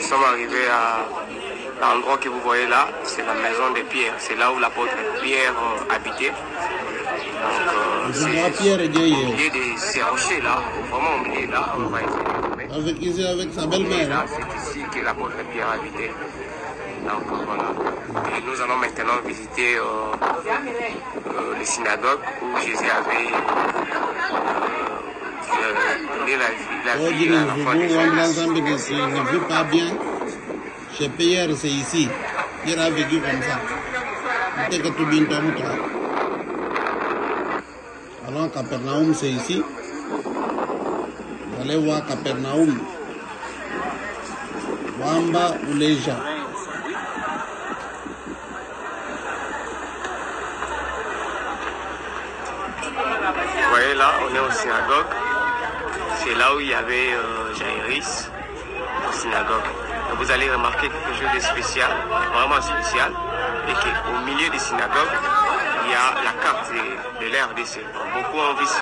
sommes arrivés à l'endroit que vous voyez là, c'est la maison de Pierre. C'est là où l'apôtre Pierre habitait. Donc, c'est au milieu de ces rochers là, vraiment au milieu là, on va essayer avec sa belle-mère. Là, c'est ici que l'apôtre Pierre habitait. Donc voilà. Et nous allons maintenant visiter les synagogues où Jésus avait donné la vie à l'enfant d'Israël. Ne veut pas bien. Chez Pierre, c'est ici. Il a vécu comme ça. Alors, Capernaum, c'est ici. Vous allez voir Capernaum. Wamba ou Leja. Vous voyez là, on est au synagogue. C'est là où il y avait Jairus, au synagogue. Et vous allez remarquer quelque chose de spécial, vraiment spécial, et qu'au milieu des synagogues, il y a la carte de l'RDC. Beaucoup ont vu